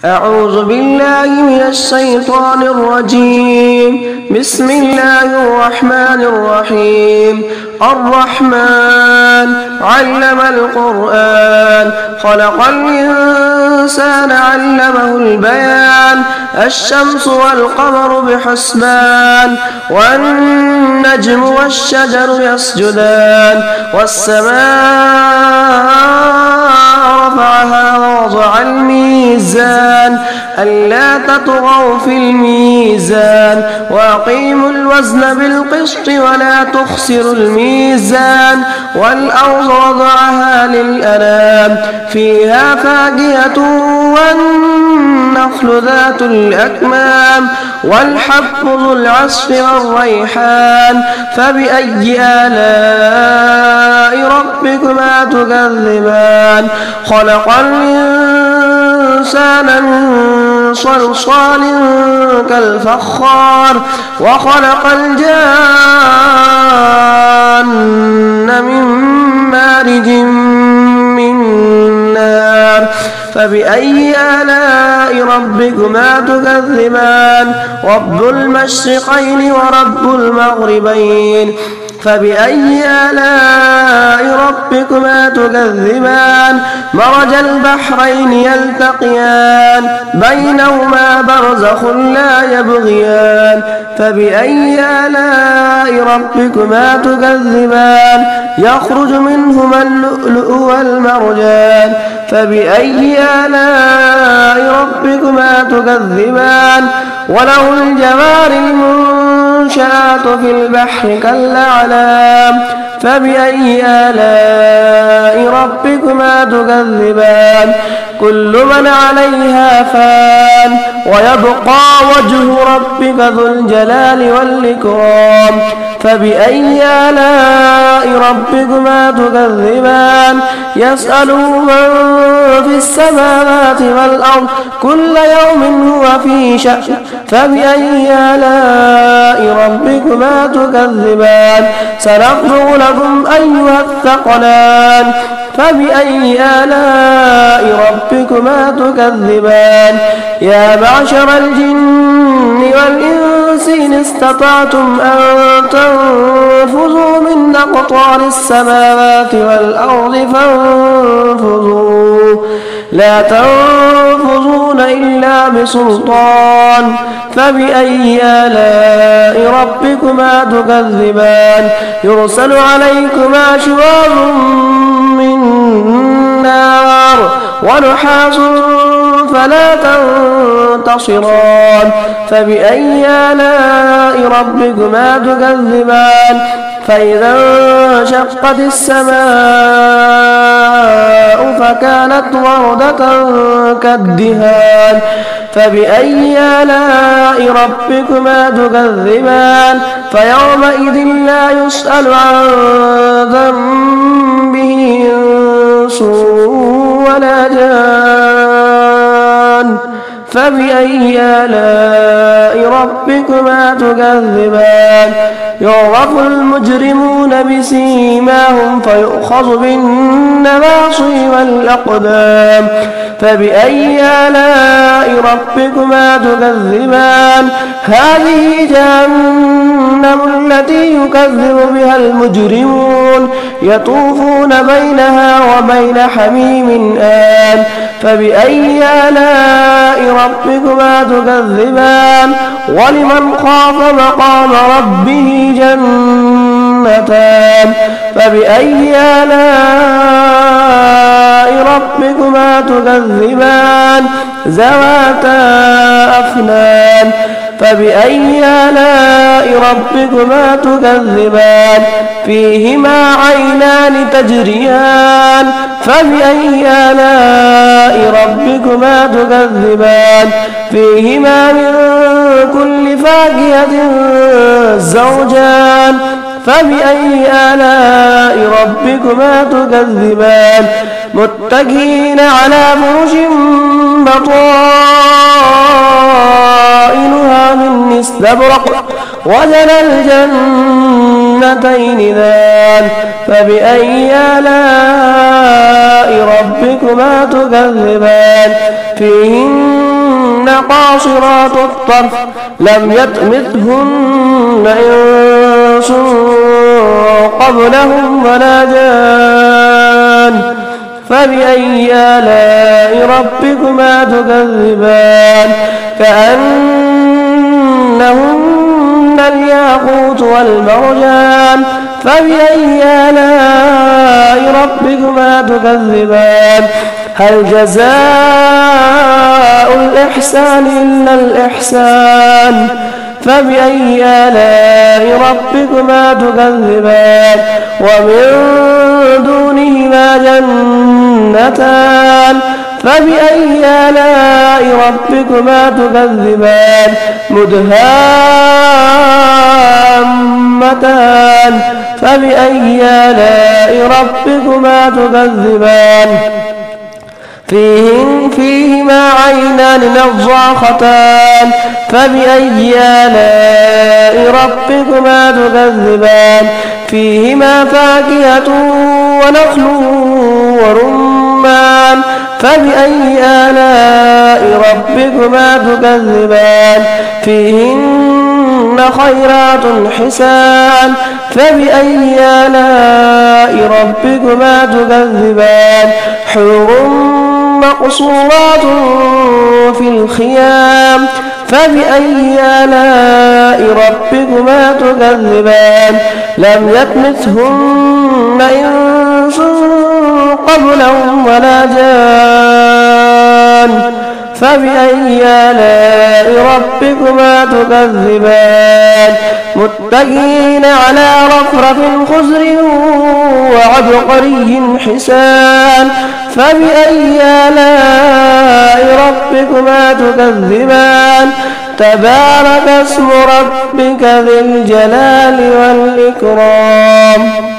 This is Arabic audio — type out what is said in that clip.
أعوذ بالله من الشيطان الرجيم. بسم الله الرحمن الرحيم. الرحمن علم القرآن خلق الإنسان علمه البيان. الشمس والقمر بحسبان والنجم والشجر يسجدان والسماء رفعها ووضع الميزان ألا تطغوا في الميزان وأقيموا الوزن بالقسط ولا تخسروا الميزان والأرض وضعها للأنام فيها فاكهة والنخل ذات الأكمام والحب ذو العصف والريحان فبأي آلاء ربكما تكذبان. خلق الإنسان من صلصال كالفخار وخلق الجان من مارج من نار فبأي آلاء ربكما تكذبان. رب المشرقين ورب المغربين فبأي آلاء ربكما تكذبان. مرج البحرين يلتقيان بينهما برزخ لا يبغيان فبأي آلاء ربكما تكذبان. يخرج منهما اللؤلؤ والمرجان فبأي آلاء ربكما تكذبان. وله الجوار المنشآت في البحر كالأعلام فبأي آلاء ربكما تكذبان. كل من عليها فان ويبقى وجه ربك ذو الجلال والإكرام فبأي آلاء ربكما تكذبان. يسأله من في السماوات والأرض كل يوم هو في شأن فبأي آلاء ربكما تكذبان. سنفرغ لكم أيها الثقلان فبأي آلاء ربكما تكذبان. يا معشر الجن والإنس إن استطعتم أن تنفذوا من أقطار السماوات والأرض فانفذوا لا تنفذون إلا بسلطان فبأي آلاء ربكما تكذبان. يرسل عليكما شواظ من نار ونحاس فلا تنتصران فبأي آلاء ربكما تكذبان. فإذا انشقت السماء فكانت وردة كالدهان فبأي آلاء ربكما تكذبان. فيومئذ لا يسأل عن ذنبه إنس ولا جان فبأي آلاء ربكما تكذبان. يعرف المجرمون بسيماهم فيؤخذ بالنواصي والأقدام فبأي آلاء ربكما تكذبان. هذه جهنم التي يكذب بها المجرمون يطوفون بينها وبين حميم آن فبأي آلاء ربكما تكذبان. ولمن خاف مقام ربه جنتان فبأي آلاء ربكما تكذبان. ذواتا أفنان فبأي آلاء ربكما تكذبان. فيهما عينان تجريان فبأي آلاء ربكما تكذبان. فيهما من كل فاكهة زوجان فبأي آلاء ربكما تكذبان. متكئين على فرش بطائنها من استبرق وجنى الجنتين دان فبأي آلاء ربكما تكذبان. فيهن قاصرات الطرف لم يطمثهن إنس قبلهم ولا جان فبأي آلاء ربكما تكذبان كأنهن الياقوت والمرجان فبأي آلاء ربكما تكذبان هل جزاء الإحسان إلا الإحسان فبأي آلاء ربكما تكذبان ومن دونهما جنتان فبأي آلاء ربكما تكذبان مدهامتان فبأي آلاء ربكما تكذبان فيهما عينان نضاختان فبأي آلاء ربكما تكذبان فيهما فاكهة ونخل ورمان فبأي آلاء ربكما تكذبان فيهن خيرات حسان فبأي آلاء ربكما تكذبان حور مقصورات في الخيام فبأي آلاء ربكما تكذبان لم يطمثهن إنس قبلهم ولا جان فبأي آلاء ربكما تكذبان متكئين على رفرف خضر وعبقري حسان فبأي آلاء ربكما تكذبان تبارك اسم ربك ذي الجلال والإكرام